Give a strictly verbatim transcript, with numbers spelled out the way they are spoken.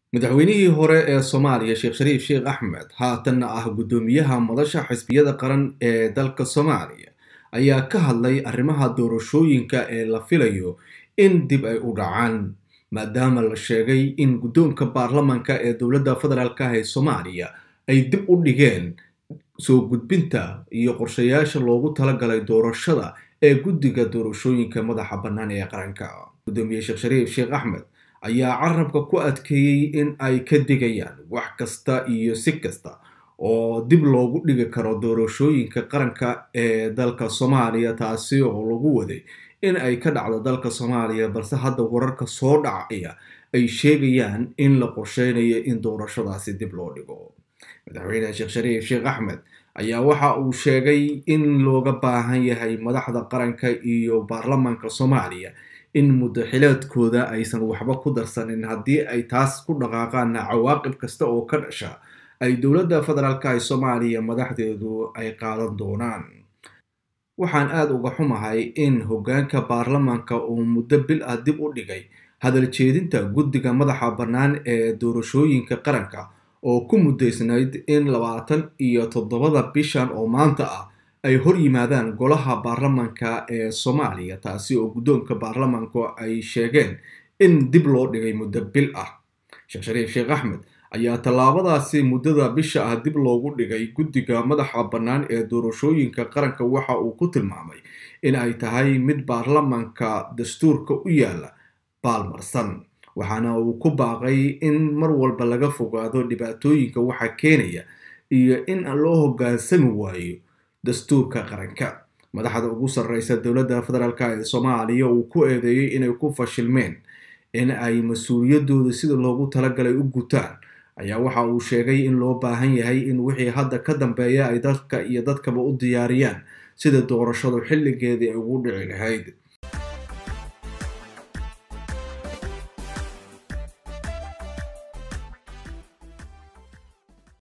madaxweynihii hore ee Soomaaliya Sheekh Shariif Sheekh Axmed haatanna ah gudoomiyaha madasha xisbiyada qaran ee dalka Soomaaliya ayaa ka hadlay arrimaha doorashooyinka ee la filayo in dib ay u dhacaan maadaama la sheegay in gudoonka baarlamaanka ee dowladda federaalka ee Soomaaliya ay dib u dhigeen soo gudbinta iyo qorshayaasha loogu talagalay doorashada ee guddiga doorashooyinka madaxa bannaan ee qaranka. Gudoomiye Sheekh Shariif Sheekh Axmed ayaa carabka ku adkeeyay in ay ka digayaan wax kasta iyo si kasta oo dib loogu dhigi karo doorashooyinka qaranka ee dalka Soomaaliya, taasi oo lagu waday in ay ka dhacdo dalka Soomaaliya, balse hadda wararka soo dhacaya ay sheegayaan in la qorsheynayo in doorashadaasi dib loo dhigo. Madaxweyne Sheekh Shariif Sheekh Axmed ayaa waxa uu sheegay in looga baahan yahay madaxda qaranka iyo baarlamaanka Soomaaliya in muddaxileedkooda aysan waxba ku darsanin haddii ay taas ku dhaqaaqaan cawaaqib kasta oo ka dhasha ay dowladda federaalka ee Soomaaliya madaxdeedu ay qaadan doonaan. Waxaan aad uga xumahay in hoggaanka baarlamaanka uu muddo bil ah dib u dhigay hadal jeedinta guddiga madaxa bannaan ee doorashooyinka qaranka oo ku muddaysnayd in labaatan iyo toddobada bishan oo maanta ah ay hor yimaadaan golaha baarlamaanka ee Soomaaliya, taasi oo gudoonka baarlamaanku ay sheegeen in dib loo dhigay muddo bil ah. Sheekh Shariif Sheekh Axmed ayaa tallaabadaasi muddada bisha ah dib loogu dhigay guddiga madaxa bannaan ee doorashooyinka qaranka waxa uu ku tilmaamay in ay tahay mid baarlamaanka dastuurka u yaala baalmarsan, waxaana uu ku baaqay in mar walba laga fogaado dhibaatooyinka waxa keenaya iyo in loo hoggaansami waayo dastuurka qaranka. Madaxda ugu sarreysa dowladda federaalka ee Soomaaliya uu ku eedeeyay inay ku fashilmeen in ay mas'uuliyadooda sida loogu talagalay u gutaan ayaa waxa uu sheegay in loo baahan yahay in wixii hadda ka dambeeya ay dalka iyo dadkaba u diyaariyaan sida doorashadu xilligeedii ay ugu dhici lahayd.